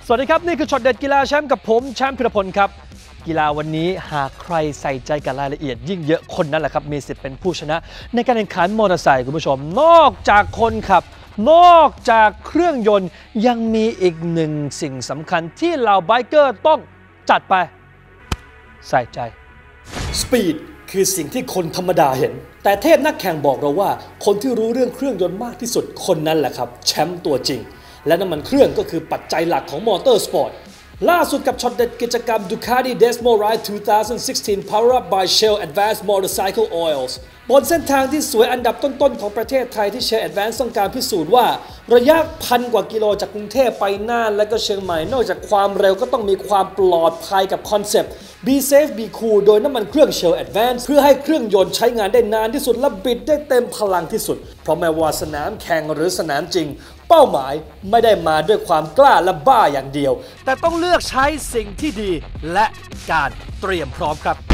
สวัสดีครับนี่คือช็อตเด็ดกีฬาแชมป์กับผมแชมป์พิรพลครับกีฬาวันนี้หากใครใส่ใจกับรายละเอียดยิ่งเยอะคนนั้นแหละครับมีสิทธิ์เป็นผู้ชนะในการแข่งขันมอเตอร์ไซค์คุณผู้ชมนอกจากคนขับนอกจากเครื่องยนต์ยังมีอีกหนึ่งสิ่งสำคัญที่เหล่าไบเกอร์ต้องจัดไปใส่ใจสปีดคือสิ่งที่คนธรรมดาเห็นแต่เทพนักแข่งบอกเราว่าคนที่รู้เรื่องเครื่องยนต์มากที่สุดคนนั้นแหละครับแชมป์ตัวจริงและน้ำมันเครื่องก็คือปัจจัยหลักของมอเตอร์สปอร์ตล่าสุดกับช็อตเด็ดกิจกรรม Ducati Desmo Ride 2016 Power Up by Shell Advanced Motorcycle Oils บนเส้นทางที่สวยอันดับต้นๆของประเทศไทยที่ Shell Advanced ต้องการพิสูจน์ว่าระยะพันกว่ากิโลจากกรุงเทพไปน่านและก็เชียงใหม่นอกจากความเร็วก็ต้องมีความปลอดภัยกับคอนเซปต์ Be Safe Be Cool โดยน้ำมันเครื่อง Shell Advanced เพื่อให้เครื่องยนต์ใช้งานได้นานที่สุดและบิดได้เต็มพลังที่สุดเพราะแม้ว่าสนามแข่งหรือสนามจริงเป้าหมายไม่ได้มาด้วยความกล้าและบ้าอย่างเดียวแต่ต้องเลือกใช้สิ่งที่ดีและการเตรียมพร้อมครับ